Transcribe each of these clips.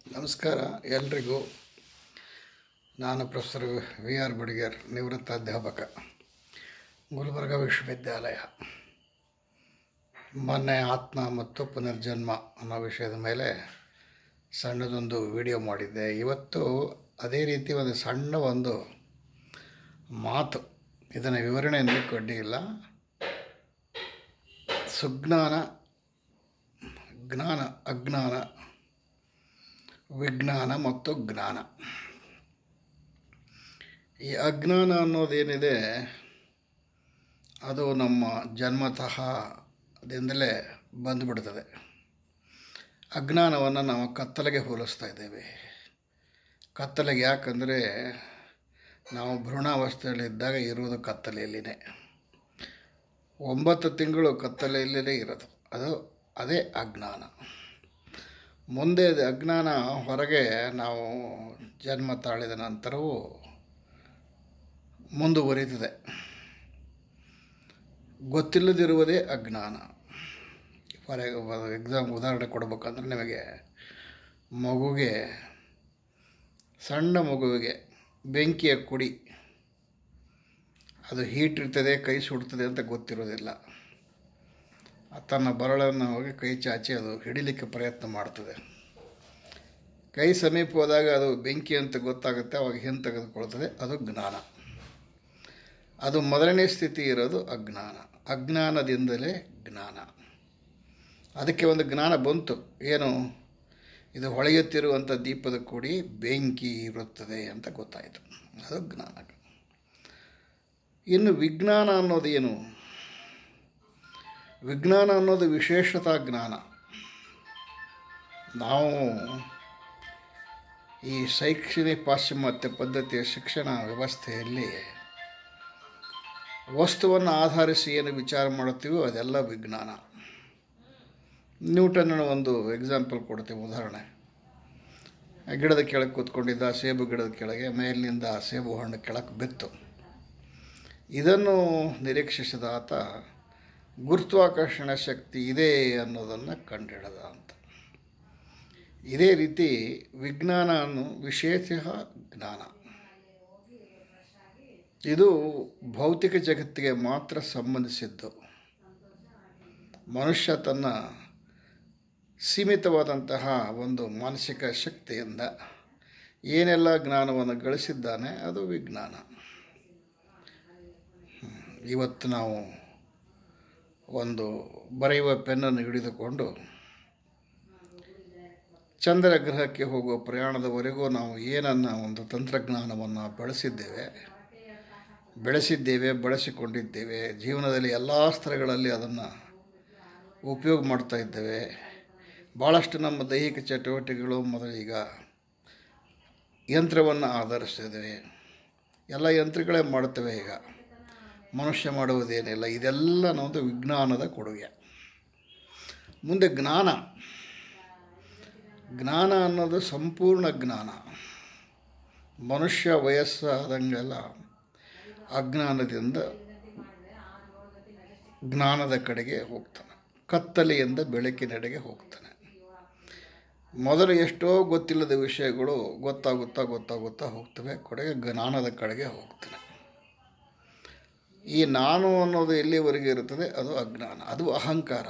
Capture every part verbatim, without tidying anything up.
ನಮಸ್ಕಾರ ಎಲ್ರಿಗೂ. ನಾನು ಪ್ರೊಫೆಸರ್ ವಿ ಆರ್ ಬಡಿಗೇರ್, ನಿವೃತ್ತ ಅಧ್ಯಾಪಕ, ಗುಲ್ಬರ್ಗ ವಿಶ್ವವಿದ್ಯಾಲಯ. ಮೊನ್ನೆ ಆತ್ಮ ಮತ್ತು ಪುನರ್ಜನ್ಮ ಅನ್ನೋ ವಿಷಯದ ಮೇಲೆ ಸಣ್ಣದೊಂದು ವಿಡಿಯೋ ಮಾಡಿದ್ದೆ. ಇವತ್ತು ಅದೇ ರೀತಿ ಒಂದು ಸಣ್ಣ ಒಂದು ಮಾತು, ಇದನ್ನು ವಿವರಣೆ ಅನ್ನಲಿಕ್ಕೆ ಅಡ್ಡಿ ಇಲ್ಲ. ಸುಜ್ಞಾನ, ಜ್ಞಾನ, ಅಜ್ಞಾನ, ವಿಜ್ಞಾನ ಮತ್ತು ಜ್ಞಾನ. ಈ ಅಜ್ಞಾನ ಅನ್ನೋದೇನಿದೆ ಅದು ನಮ್ಮ ಜನ್ಮತಃ ದಿಂದಲೇ ಬಂದುಬಿಡ್ತದೆ. ಅಜ್ಞಾನವನ್ನು ನಾವು ಕತ್ತಲೆಗೆ ಹೋಲಿಸ್ತಾ ಇದ್ದೇವೆ. ಕತ್ತಲೆಗೆ ಯಾಕಂದರೆ ನಾವು ಭ್ರೂಣಾವಸ್ಥೆಯಲ್ಲಿದ್ದಾಗ ಇರುವುದು ಕತ್ತಲೆಯಲ್ಲಿನೇ. ಒಂಬತ್ತು ತಿಂಗಳು ಕತ್ತಲೆಯಲ್ಲೇ ಇರೋದು, ಅದು ಅದೇ ಅಜ್ಞಾನ. ಮುಂದೆ ಅಜ್ಞಾನ ಹೊರಗೆ ನಾವು ಜನ್ಮ ತಾಳಿದ ನಂತರವೂ ಮುಂದುವರಿಯುತ್ತದೆ. ಗೊತ್ತಿಲ್ಲದಿರುವುದೇ ಅಜ್ಞಾನ. ಫಾರ್ ಎಕ್ಸಾಮ್ ಉದಾಹರಣೆ ಕೊಡಬೇಕಂದ್ರೆ, ನಿಮಗೆ ಮಗುವಿಗೆ, ಸಣ್ಣ ಮಗುವಿಗೆ ಬೆಂಕಿಯ ಕುಡಿ ಅದು ಹೀಟ್ ಇರ್ತದೆ, ಕೈ ಸುಡ್ತದೆ ಅಂತ ಗೊತ್ತಿರೋದಿಲ್ಲ. ತನ್ನ ಬರಳನ್ನು ಹೋಗಿ ಕೈ ಚಾಚಿ ಅದು ಹಿಡಿಲಿಕ್ಕೆ ಪ್ರಯತ್ನ ಮಾಡ್ತದೆ. ಕೈ ಸಮೀಪ ಹೋದಾಗ ಅದು ಬೆಂಕಿ ಅಂತ ಗೊತ್ತಾಗುತ್ತೆ, ಅವಾಗ ಹಿಂದೆ ತೆಗೆದುಕೊಳ್ತದೆ. ಅದು ಜ್ಞಾನ. ಅದು ಮೊದಲನೇ ಸ್ಥಿತಿ ಇರೋದು ಅಜ್ಞಾನ. ಅಜ್ಞಾನದಿಂದಲೇ ಜ್ಞಾನ. ಅದಕ್ಕೆ ಒಂದು ಜ್ಞಾನ ಬಂತು, ಏನು, ಇದು ಹೊಳೆಯುತ್ತಿರುವಂಥ ದೀಪದ ಕುಡಿ ಬೆಂಕಿ ಇರುತ್ತದೆ ಅಂತ ಗೊತ್ತಾಯಿತು. ಅದು ಜ್ಞಾನ. ಇನ್ನು ವಿಜ್ಞಾನ ಅನ್ನೋದು ಏನು? ವಿಜ್ಞಾನ ಅನ್ನೋದು ವಿಶೇಷತಾ ಜ್ಞಾನ. ನಾವು ಈ ಶೈಕ್ಷಣಿಕ ಪಾಶ್ಚಿಮಾತ್ಯ ಪದ್ಧತಿಯ ಶಿಕ್ಷಣ ವ್ಯವಸ್ಥೆಯಲ್ಲಿ ವಸ್ತುವನ್ನು ಆಧರಿಸಿ ಏನು ವಿಚಾರ ಮಾಡುತ್ತೀವೋ ಅದೆಲ್ಲ ವಿಜ್ಞಾನ. ನ್ಯೂಟನ್ನ ಒಂದು ಎಕ್ಸಾಂಪಲ್ ಕೊಡ್ತೀವಿ, ಉದಾಹರಣೆ. ಗಿಡದ ಕೆಳಗೆ ಕೂತ್ಕೊಂಡಿದ್ದ, ಸೇಬು ಗಿಡದ ಕೆಳಗೆ ಮೇಲಿನಿಂದ ಸೇಬು ಹಣ್ಣು ಕೆಳಕ್ಕೆ ಬಿತ್ತು. ಇದನ್ನು ನಿರೀಕ್ಷಿಸಿದ ಆತ ಗುರುತ್ವಾಕರ್ಷಣ ಶಕ್ತಿ ಇದೆ ಅನ್ನೋದನ್ನು ಕಂಡುಹಿಡಿದ ಅಂತ. ಇದೇ ರೀತಿ ವಿಜ್ಞಾನ ಅನ್ನೋ ವಿಶೇಷ ಜ್ಞಾನ. ಇದು ಭೌತಿಕ ಜಗತ್ತಿಗೆ ಮಾತ್ರ ಸಂಬಂಧಿಸಿದ್ದು. ಮನುಷ್ಯ ತನ್ನ ಸೀಮಿತವಾದಂತಹ ಒಂದು ಮಾನಸಿಕ ಶಕ್ತಿಯಿಂದ ಏನೆಲ್ಲ ಜ್ಞಾನವನ್ನು ಗಳಿಸಿದ್ದಾನೆ ಅದು ವಿಜ್ಞಾನ. ಇವತ್ತು ನಾವು ಒಂದು ಬರೆಯುವ ಪೆನ್ನನ್ನು ಹಿಡಿದುಕೊಂಡು ಚಂದ್ರ ಗ್ರಹಕ್ಕೆ ಹೋಗುವ ಪ್ರಯಾಣದವರೆಗೂ ನಾವು ಏನನ್ನು ಒಂದು ತಂತ್ರಜ್ಞಾನವನ್ನು ಬೆಳೆಸಿದ್ದೇವೆ ಬೆಳೆಸಿದ್ದೇವೆ ಬಳಸಿಕೊಂಡಿದ್ದೇವೆ. ಜೀವನದಲ್ಲಿ ಎಲ್ಲ ಸ್ತರಗಳಲ್ಲಿ ಅದನ್ನು ಉಪಯೋಗ ಮಾಡ್ತಾ ಇದ್ದೇವೆ. ಭಾಳಷ್ಟು ನಮ್ಮ ದೈಹಿಕ ಚಟುವಟಿಕೆಗಳು ಮೊದಲೀಗ ಯಂತ್ರವನ್ನು ಆಧರಿಸಿದ್ದೇವೆ. ಎಲ್ಲ ಯಂತ್ರಗಳೇ ಮಾಡ್ತವೆ. ಈಗ ಮನುಷ್ಯ ಮಾಡುವುದೇನಿಲ್ಲ. ಇದೆಲ್ಲ ನಮ್ಮದು ವಿಜ್ಞಾನದ ಕೊಡುಗೆ. ಮುಂದೆ ಜ್ಞಾನ. ಜ್ಞಾನ ಅನ್ನೋದು ಸಂಪೂರ್ಣ ಜ್ಞಾನ. ಮನುಷ್ಯ ವಯಸ್ಸಾದಂಗೆಲ್ಲ ಅಜ್ಞಾನದಿಂದ ಜ್ಞಾನದ ಕಡೆಗೆ ಹೋಗ್ತಾನೆ, ಕತ್ತಲೆಯಿಂದ ಬೆಳಕಿನೆಡೆಗೆ ಹೋಗ್ತಾನೆ. ಮೊದಲು ಎಷ್ಟೋ ಗೊತ್ತಿಲ್ಲದ ವಿಷಯಗಳು ಗೊತ್ತಾಗುತ್ತಾ ಗೊತ್ತಾಗುತ್ತಾ ಹೋಗ್ತವೆ, ಕಡೆಗೆ ಜ್ಞಾನದ ಕಡೆಗೆ ಹೋಗ್ತಾನೆ. ಈ ನಾನು ಅನ್ನೋದು ಎಲ್ಲಿವರೆಗೆ ಇರುತ್ತದೆ ಅದು ಅಜ್ಞಾನ, ಅದು ಅಹಂಕಾರ.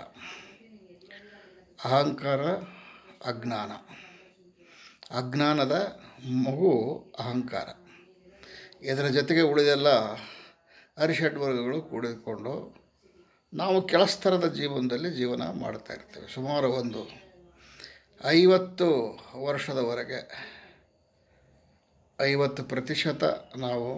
ಅಹಂಕಾರ ಅಜ್ಞಾನ. ಅಜ್ಞಾನದ ಮಗು ಅಹಂಕಾರ. ಇದರ ಜೊತೆಗೆ ಉಳಿದೆಲ್ಲ ಅರಿಷಡ್ವರ್ಗಗಳು ಕೂಡಿಕೊಂಡು ನಾವು ಕೆಳಸ್ತರದ ಜೀವನದಲ್ಲಿ ಜೀವನ ಮಾಡ್ತಾ ಇರ್ತೇವೆ. ಸುಮಾರು ಒಂದು ಐವತ್ತು ವರ್ಷದವರೆಗೆ ಐವತ್ತು ಪ್ರತಿಶತ ನಾವು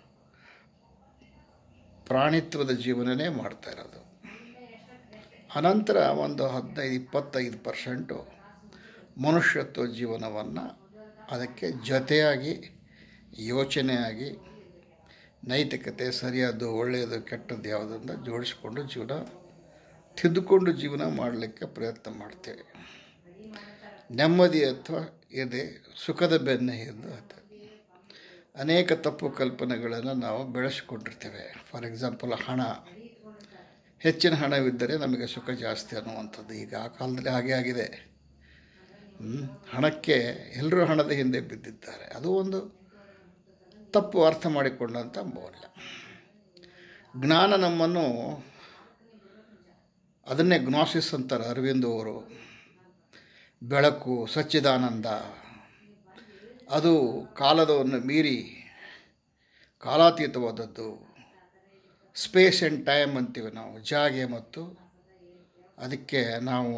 ಪ್ರಾಣಿತ್ವದ ಜೀವನನೇ ಮಾಡ್ತಾ ಇರೋದು. ಅನಂತರ ಒಂದು ಹದಿನೈದು ಇಪ್ಪತ್ತೈದು ಪರ್ಸೆಂಟು ಮನುಷ್ಯತ್ವ ಜೀವನವನ್ನು ಅದಕ್ಕೆ ಜೊತೆಯಾಗಿ ಯೋಚನೆಯಾಗಿ ನೈತಿಕತೆ, ಸರಿಯಾದ್ದು, ಒಳ್ಳೆಯದು, ಕೆಟ್ಟದ್ದು ಯಾವುದನ್ನು ಜೋಡಿಸಿಕೊಂಡು ಜೀವನ ತಿದ್ದುಕೊಂಡು ಜೀವನ ಮಾಡಲಿಕ್ಕೆ ಪ್ರಯತ್ನ ಮಾಡ್ತೇವೆ. ನೆಮ್ಮದಿ ಅಥವಾ ಇದೆ ಸುಖದ ಬೆನ್ನ ಎಂದು ಅದು ಅನೇಕ ತಪ್ಪು ಕಲ್ಪನೆಗಳನ್ನು ನಾವು ಬೆಳೆಸಿಕೊಂಡಿರ್ತೇವೆ. ಫಾರ್ ಎಕ್ಸಾಂಪಲ್, ಹಣ, ಹೆಚ್ಚಿನ ಹಣವಿದ್ದರೆ ನಮಗೆ ಸುಖ ಜಾಸ್ತಿ ಅನ್ನುವಂಥದ್ದು. ಈಗ ಆ ಕಾಲದಲ್ಲಿ ಹಾಗೆ ಆಗಿದೆ. ಹ್ಮ್? ಹಣಕ್ಕೆ ಎಲ್ಲರೂ ಹಣದ ಹಿಂದೆ ಬಿದ್ದಿದ್ದಾರೆ. ಅದು ಒಂದು ತಪ್ಪು ಅರ್ಥ ಮಾಡಿಕೊಂಡಂಥ ಮೌಲ್ಯ. ಜ್ಞಾನ ನಮ್ಮನ್ನು, ಅದನ್ನೇ ಗ್ನಾಸಿಸ್ ಅಂತಾರೆ ಅರವಿಂದ್ ಅವರು, ಬೆಳಕು, ಸಚ್ಚಿದಾನಂದ. ಅದು ಕಾಲದವನ್ನು ಮೀರಿ ಕಾಲಾತೀತವಾದದ್ದು. ಸ್ಪೇಸ್ ಆ್ಯಂಡ್ ಟೈಮ್ ಅಂತೀವಿ ನಾವು, ಜಾಗೆ ಮತ್ತು ಅದಕ್ಕೆ ನಾವು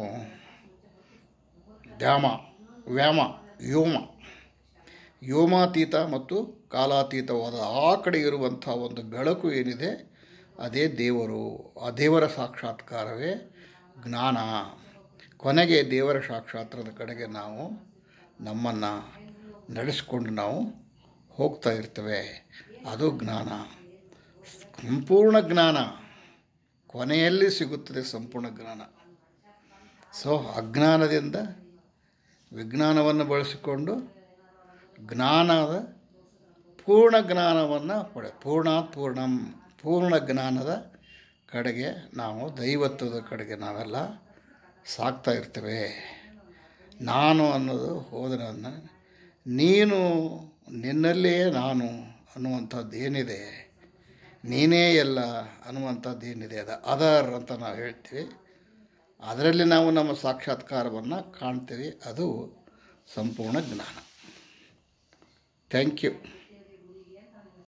ಧ್ಯಾಮ, ವ್ಯಾಮ, ವ್ಯೋಮ, ವ್ಯೋಮಾತೀತ ಮತ್ತು ಕಾಲಾತೀತವಾದ ಆ ಕಡೆ ಇರುವಂಥ ಒಂದು ಬೆಳಕು ಏನಿದೆ ಅದೇ ದೇವರು. ಆ ದೇವರ ಸಾಕ್ಷಾತ್ಕಾರವೇ ಜ್ಞಾನ. ಕೊನೆಗೆ ದೇವರ ಸಾಕ್ಷಾತ್ಕಾರದ ಕಡೆಗೆ ನಾವು ನಮ್ಮನ್ನು ನಡೆಸ್ಕೊಂಡು ನಾವು ಹೋಗ್ತಾ ಇರ್ತೇವೆ. ಅದು ಜ್ಞಾನ, ಸಂಪೂರ್ಣ ಜ್ಞಾನ. ಕೊನೆಯಲ್ಲಿ ಸಿಗುತ್ತದೆ ಸಂಪೂರ್ಣ ಜ್ಞಾನ. ಸೊ ಅಜ್ಞಾನದಿಂದ ವಿಜ್ಞಾನವನ್ನು ಬಳಸಿಕೊಂಡು ಜ್ಞಾನದ ಪೂರ್ಣ ಜ್ಞಾನವನ್ನು ಪಡೆ ಪೂರ್ಣಾತ್ ಪೂರ್ಣಂ ಪೂರ್ಣ ಜ್ಞಾನದ ಕಡೆಗೆ ನಾವು, ದೈವತ್ವದ ಕಡೆಗೆ ನಾವೆಲ್ಲ ಸಾಗ್ತಾ ಇರ್ತೇವೆ. ನಾನು ಅನ್ನೋದು ಹೋದನನ್ನ, ನೀನು ನಿನ್ನಲ್ಲಿಯೇ ನಾನು ಅನ್ನುವಂಥದ್ದು ಏನಿದೆ, ನೀನೇ ಎಲ್ಲ ಅನ್ನುವಂಥದ್ದು ಏನಿದೆ, ಅದು ಅದರ್ ಅಂತ ನಾವು ಹೇಳ್ತೀವಿ. ಅದರಲ್ಲಿ ನಾವು ನಮ್ಮ ಸಾಕ್ಷಾತ್ಕಾರವನ್ನು ಕಾಣ್ತೀವಿ. ಅದು ಸಂಪೂರ್ಣ ಜ್ಞಾನ. Thank you.